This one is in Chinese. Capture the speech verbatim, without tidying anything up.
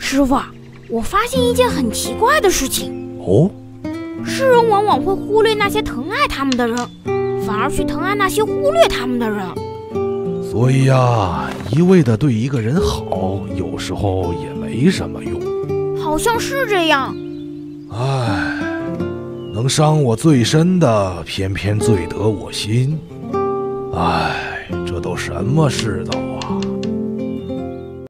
师傅，我发现一件很奇怪的事情。 哦， 世人往往会忽略那些疼爱他们的人，反而去疼爱那些忽略他们的人。 所以呀，一味的对一个人好，有时候也没什么用。 好像是这样。 唉，能伤我最深的，偏偏最得我心。唉，这都什么世道啊！